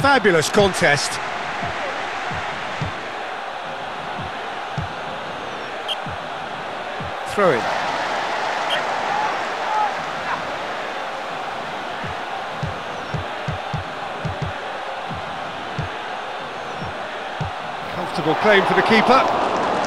Fabulous contest. Throw in. Comfortable claim for the keeper.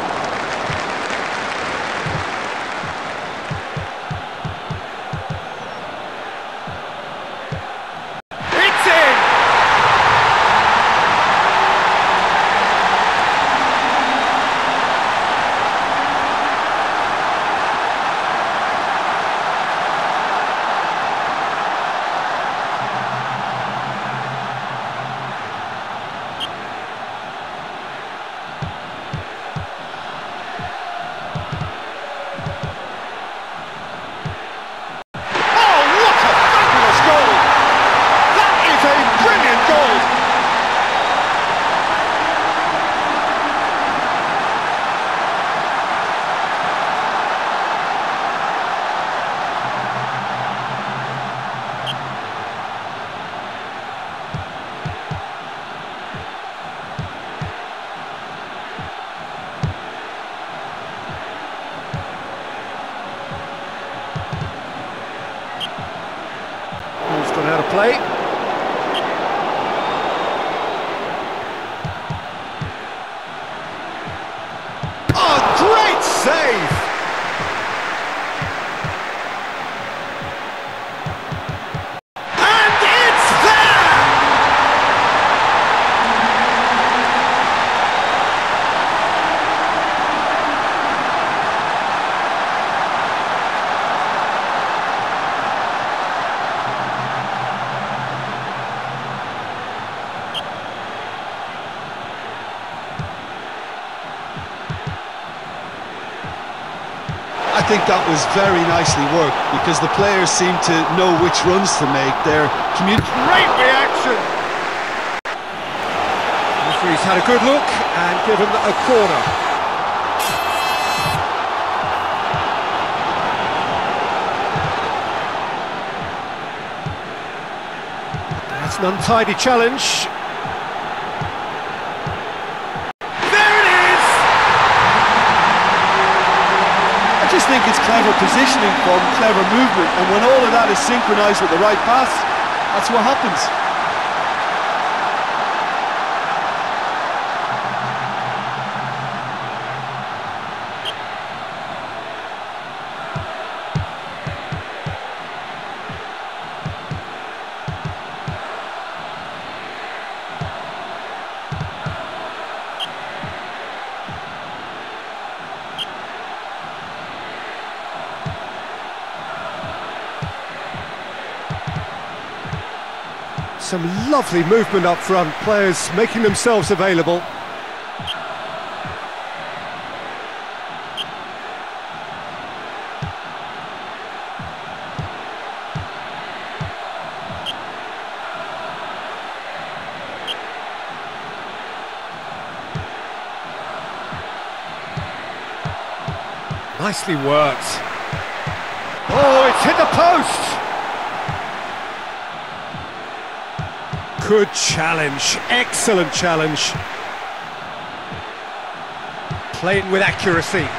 Out of play. Oh, great save! And it's there! I think that was very nicely worked because the players seem to know which runs to make. Great reaction! The referee's had a good look and given a corner. That's an untidy challenge. I just think it's clever positioning from clever movement, and when all of that is synchronised with the right pass, that's what happens. Some lovely movement up front, players making themselves available. Nicely worked. Oh, it's hit the post! Good challenge, excellent challenge. Playing with accuracy.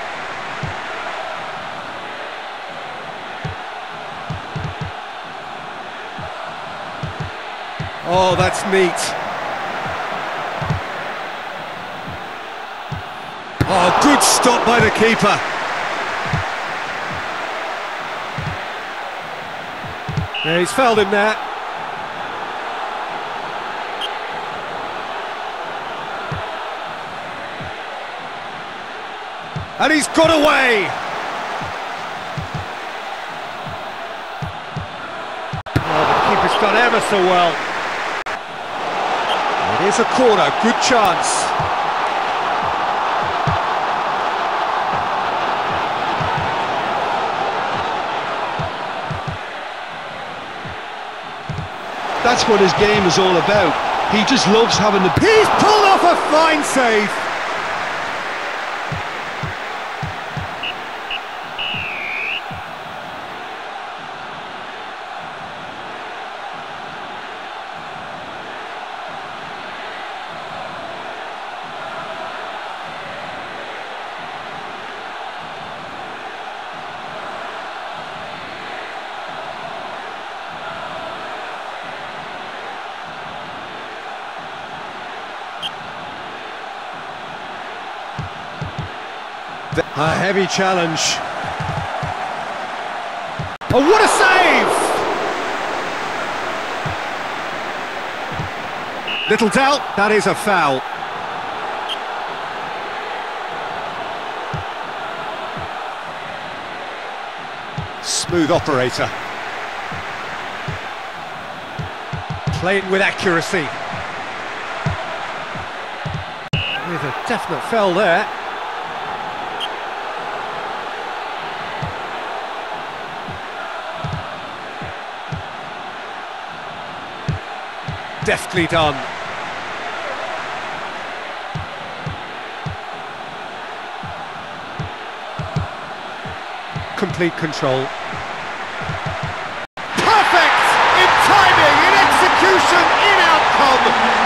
Oh, that's neat. Oh, good stop by the keeper. Yeah, he's fouled him there. And he's got away! Oh, the keeper's done ever so well. It is a corner, good chance. That's what his game is all about. He just loves having the... He's pulled off a fine save! A heavy challenge. Oh, what a save! Little doubt, that is a foul. Smooth operator. Playing with accuracy. With a definite foul there. Deftly done. Complete control. Perfect in timing, in execution, in outcome.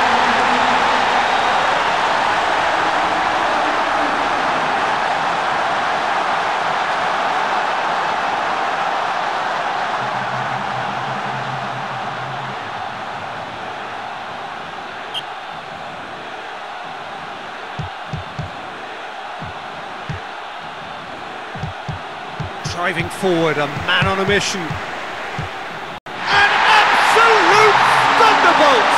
Driving forward, a man on a mission. An absolute thunderbolt!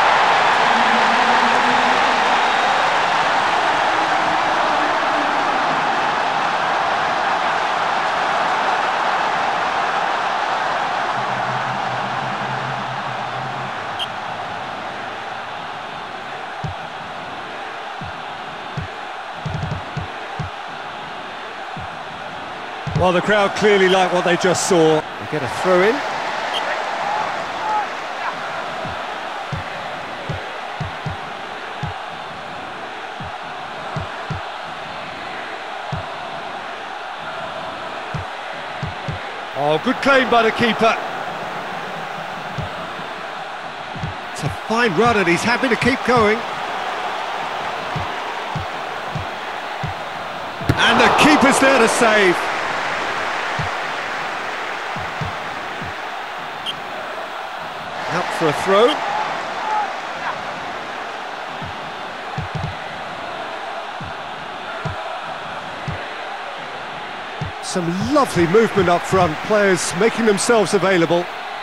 Well, the crowd clearly like what they just saw. They get a throw in. Oh, good claim by the keeper. It's a fine run and he's happy to keep going. And the keeper's there to save. Out for a throw. Some lovely movement up front, players making themselves available.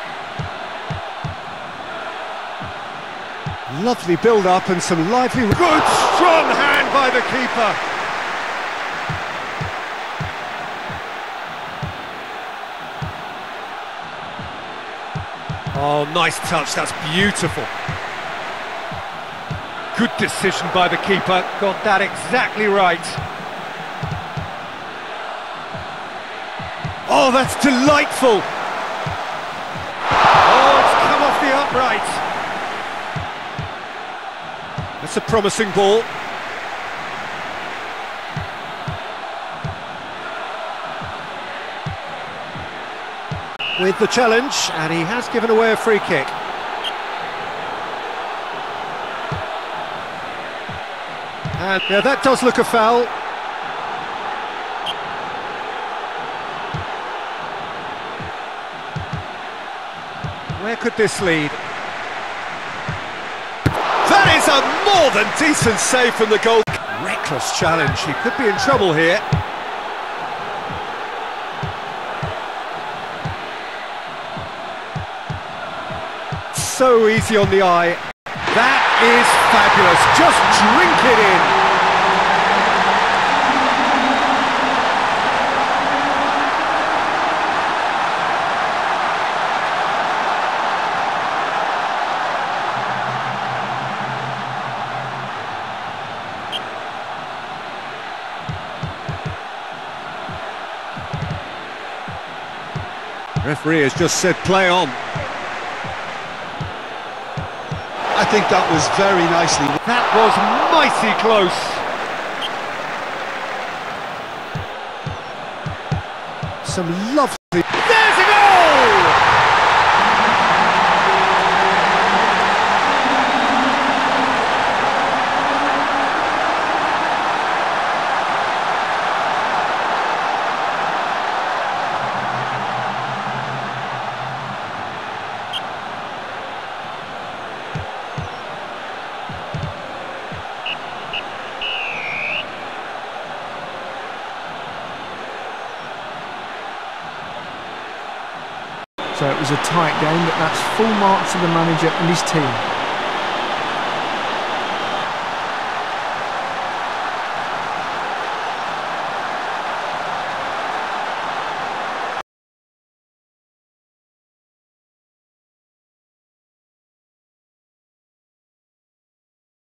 Lovely build-up and some lively... Good strong hand by the keeper. Oh, nice touch, that's beautiful. Good decision by the keeper, got that exactly right. Oh, that's delightful! Oh, it's come off the upright. That's a promising ball. With the challenge, and he has given away a free kick. And yeah, that does look a foul. Where could this lead? That is a more than decent save from the goal. Reckless challenge, he could be in trouble here. So easy on the eye. That is fabulous, just drink it in. Referee has just said play on. I think that was very nicely. That was mighty close. Some lovely... There's a goal! So it was a tight game, but that's full marks to the manager and his team.